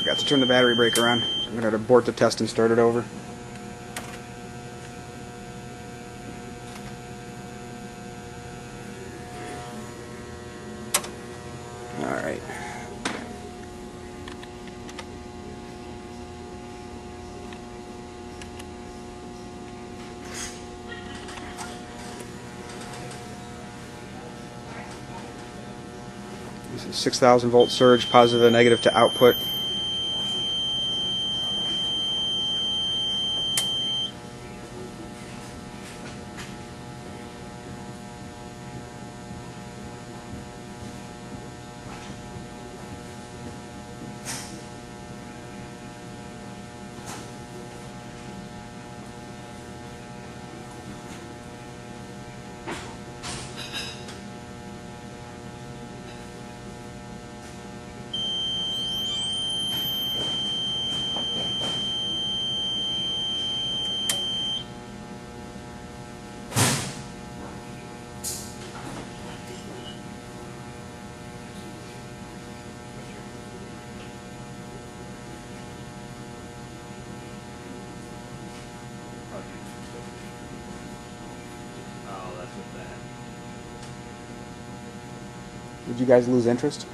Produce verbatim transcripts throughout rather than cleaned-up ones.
Forgot to turn the battery breaker on. I'm going to abort the test and start it over. Alright. This is six thousand volt surge, positive and negative to output. Did you guys lose interest?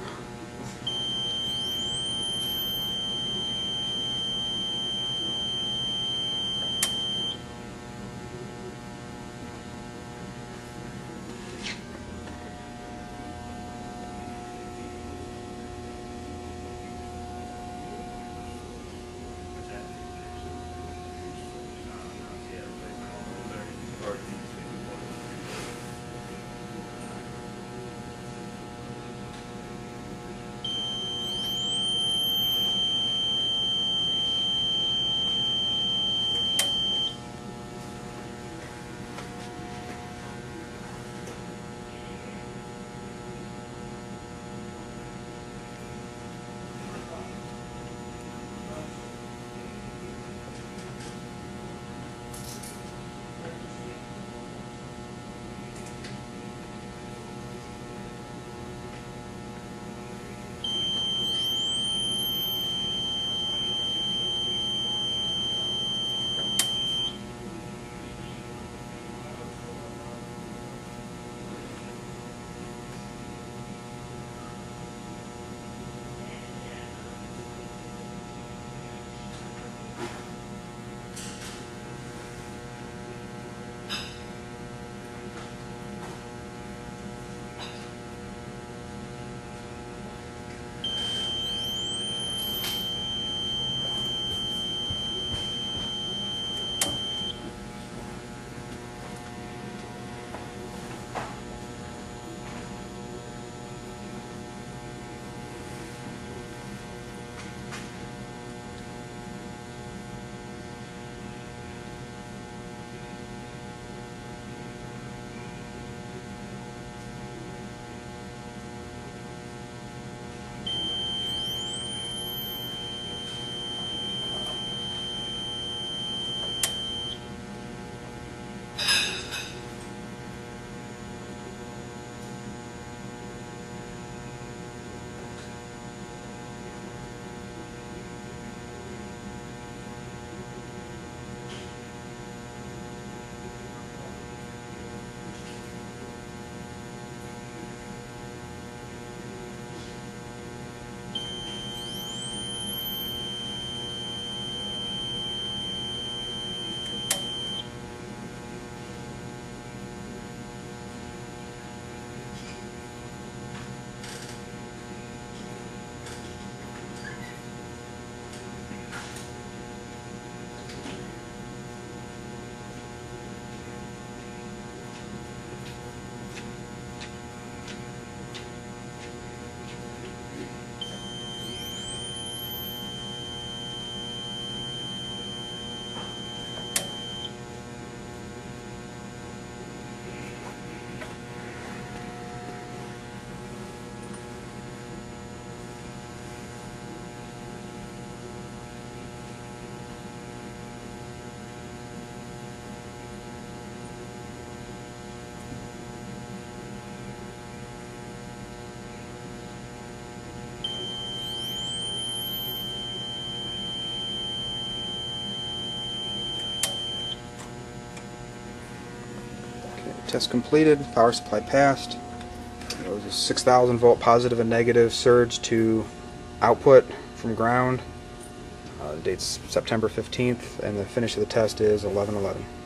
Test completed. Power supply passed. It was a six thousand volt positive and negative surge to output from ground. Uh, the date's September fifteenth, and the finish of the test is eleven eleven.